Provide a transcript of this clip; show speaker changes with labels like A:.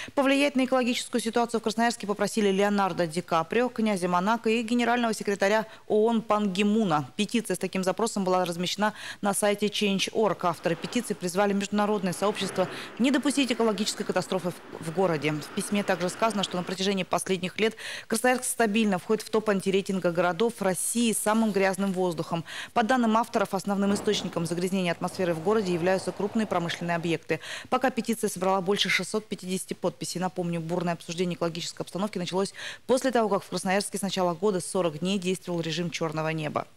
A: Повлиять на экологическую ситуацию в Красноярске попросили Леонардо Ди Каприо, князя Монако и генерального секретаря ООН Пан Ги Муна. Петиция с таким запросом была размещена на сайте Change.org. Авторы петиции призвали международное сообщество не допустить экологической катастрофы в городе. В письме также сказано, что на протяжении последних лет Красноярск стабильно входит в топ антирейтинга городов России с самым грязным воздухом. По данным авторов, основным источником загрязнения атмосферы в городе являются крупные промышленные объекты. Пока петиция собрала больше 650 подписей. Напомню, бурное обсуждение экологической обстановки началось после того, как в Красноярске с начала года 40 дней действовал режим черного неба.